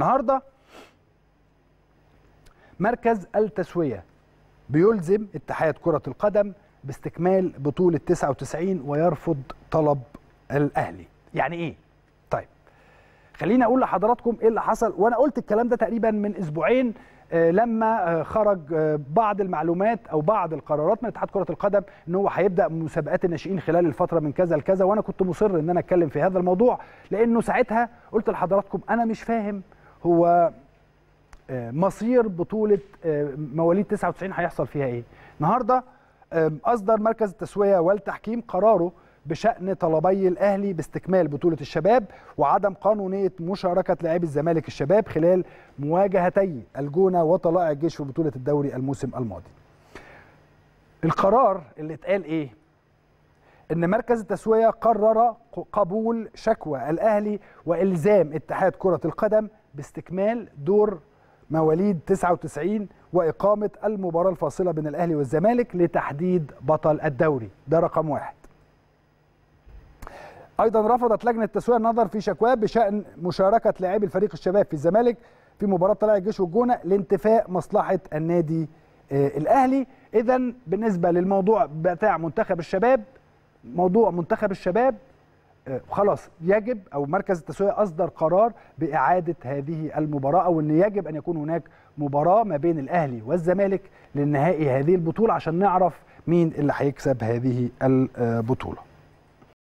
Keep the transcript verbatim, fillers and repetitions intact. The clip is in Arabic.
النهارده مركز التسوية بيلزم اتحاد كرة القدم باستكمال بطولة تسعة وتسعين ويرفض طلب الأهلي. يعني إيه؟ طيب خليني أقول لحضراتكم إيه اللي حصل، وأنا قلت الكلام ده تقريبا من أسبوعين لما خرج بعض المعلومات أو بعض القرارات من اتحاد كرة القدم إن هو هيبدأ مسابقات الناشئين خلال الفترة من كذا لكذا، وأنا كنت مصر إن أنا أتكلم في هذا الموضوع، لأنه ساعتها قلت لحضراتكم أنا مش فاهم هو مصير بطولة مواليد تسعة وتسعين هيحصل فيها ايه. النهارده اصدر مركز التسوية والتحكيم قراره بشأن طلبي الاهلي باستكمال بطولة الشباب وعدم قانونية مشاركة لاعبي الزمالك الشباب خلال مواجهتي الجونة وطلائع الجيش في بطولة الدوري الموسم الماضي. القرار اللي اتقال ايه؟ ان مركز التسوية قرر قبول شكوى الاهلي والزام اتحاد كرة القدم باستكمال دور مواليد تسعة وتسعين وإقامة المباراة الفاصلة بين الأهلي والزمالك لتحديد بطل الدوري. ده رقم واحد. أيضا رفضت لجنة التسوية النظر في شكواه بشأن مشاركة لاعبي الفريق الشباب في الزمالك في مباراة طلائع الجيش والجونة لانتفاء مصلحة النادي الأهلي. إذن بالنسبة للموضوع بتاع منتخب الشباب، موضوع منتخب الشباب خلاص يجب او مركز التسوية اصدر قرار باعاده هذه المباراه، او ان يجب ان يكون هناك مباراه ما بين الاهلي والزمالك للنهائي هذه البطوله عشان نعرف مين اللي هيكسب هذه البطوله.